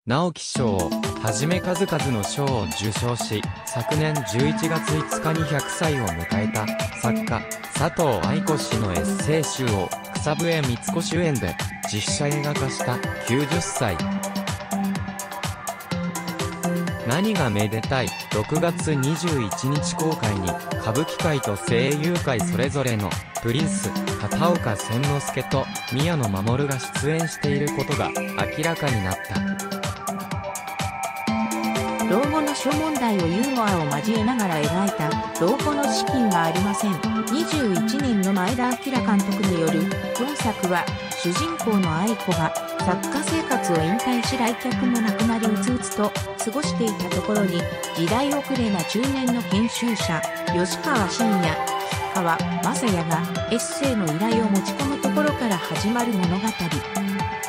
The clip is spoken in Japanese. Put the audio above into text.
直木賞をはじめ数々の賞を受賞し、昨年11月5日に100歳を迎えた作家、佐藤愛子氏のエッセイ集を草笛光子主演で実写映画化した90歳。何がめでたい。6月21日公開に歌舞伎界と声優界それぞれのプリンス、片岡千之助と宮野真守が出演していることが明らかになった。 老後の諸問題をユーモアを交えながら描いた老後の資金がありません。21年の前田明監督による本作は主人公の愛子が作家生活を引退し来客もなくなりうつうつと過ごしていたところに時代遅れな中年の編集者吉川信也、吉川雅也がエッセイの依頼を持ち込むところから始まる物語。